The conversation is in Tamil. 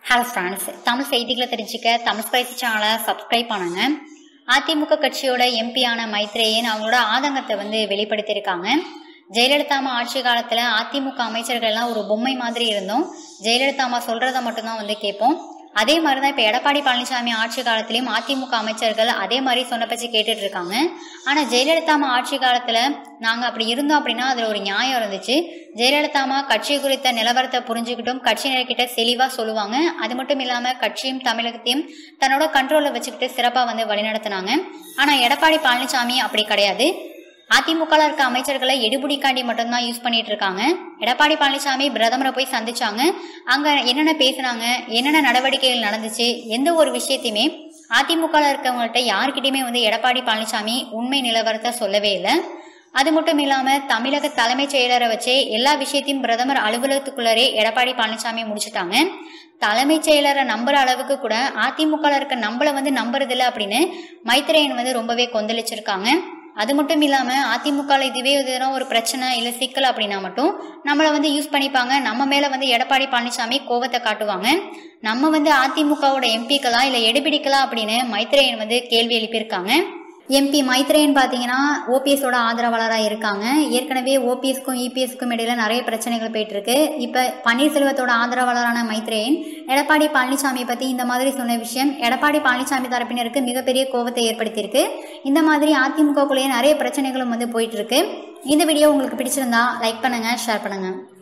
ஹலோ ஃப்ரெண்ட்ஸ், தமிழ் செய்திகளை தெரிஞ்சுக்க தமிழ் ஸ்பைசி சேனலை சப்ஸ்கிரைப் பண்ணுங்க. அதிமுக கட்சியோட எம்பியான மைத்ரேயன் அவங்களோட ஆதங்கத்தை வெளிப்படுத்தியிருக்காங்க. ஜெயலலிதா அம்மா ஆட்சி காலத்தில் அதிமுக அமைச்சர்கள்லாம் ஒரு பொம்மை மாதிரி இருந்தோம். ஜெயலலிதா அம்மா சொல்றதை மட்டும்தான் கேட்போம். அதே மாதிரி தான் இப்போ எடப்பாடி பழனிசாமி ஆட்சி காலத்திலையும் அதிமுக அமைச்சர்கள் அதே மாதிரி சொன்ன பற்றி கேட்டுட்டு இருக்காங்க. ஆனால் ஜெயலலிதா அம்மா ஆட்சி காலத்தில் நாங்கள் அப்படி இருந்தோம் அப்படின்னா அதில் ஒரு நியாயம் இருந்துச்சு. ஜெயலலிதா அம்மா கட்சி குறித்த நிலவரத்தை புரிஞ்சுக்கிட்டும் கட்சியினர்கிட்ட தெளிவாக சொல்லுவாங்க. அது மட்டும் இல்லாமல் கட்சியும் தமிழகத்தையும் தன்னோட கண்ட்ரோலில் வச்சுக்கிட்டு சிறப்பாக வழிநடத்தினாங்க. ஆனால் எடப்பாடி பழனிசாமி அப்படி கிடையாது. அதிமுக இருக்க அமைச்சர்களை எடுபுடிக்காண்டி மட்டும்தான் யூஸ் பண்ணிட்டு இருக்காங்க. எடப்பாடி பழனிசாமி பிரதமரை போய் சந்திச்சாங்க. அங்க என்னென்ன பேசுனாங்க, என்னென்ன நடவடிக்கைகள் நடந்துச்சு, எந்த ஒரு விஷயத்தையுமே அதிமுக இருக்கவங்கள்ட்ட யாருக்கிட்டையுமே எடப்பாடி பழனிசாமி உண்மை நிலவரத்தை சொல்லவே இல்லை. அது மட்டும் இல்லாம தமிழக தலைமைச் செயலரை வச்சே எல்லா விஷயத்தையும் பிரதமர் அலுவலகத்துக்குள்ளரே எடப்பாடி பழனிசாமி முடிச்சுட்டாங்க. தலைமைச் செயலரை நம்புற அளவுக்கு கூட அதிமுக இருக்க நம்மள நம்புறதில்லை அப்படின்னு மைத்ரேயன் ரொம்பவே கொந்தளிச்சிருக்காங்க. அது மட்டும் இல்லாம அதிமுக இதுவே ஒரு பிரச்சனை இல்ல சிக்கல் அப்படின்னா மட்டும் நம்மள யூஸ் பண்ணிப்பாங்க. நம்ம மேல எடப்பாடி பழனிசாமி கோவத்தை காட்டுவாங்க. நம்ம அதிமுகவோட எம்பிக்களா இல்ல எடுபிடிக்கலாம் அப்படின்னு மைத்ரேயன் கேள்வி எழுப்பியிருக்காங்க. எம்பி மைத்ரேயன் பாத்தீங்கன்னா ஓபிஎஸோட ஆதரவாளராக இருக்காங்க. ஏற்கனவே ஓபிஎஸ்க்கும் இபிஎஸ்க்கும் இடையில நிறைய பிரச்சனைகள் போயிட்டு இருக்கு. இப்ப பன்னீர்செல்வத்தோட ஆதரவாளரான மைத்ரேயன் எடப்பாடி பழனிசாமியை பத்தி இந்த மாதிரி சொன்ன விஷயம் எடப்பாடி பழனிசாமி தரப்பினருக்கு மிகப்பெரிய கோபத்தை ஏற்படுத்தியிருக்கு. இந்த மாதிரி அதிமுகக்குள்ளேயே நிறைய பிரச்சனைகளும் போயிட்டு இருக்கு. இந்த வீடியோ உங்களுக்கு பிடிச்சிருந்தா லைக் பண்ணுங்க, ஷேர் பண்ணுங்க.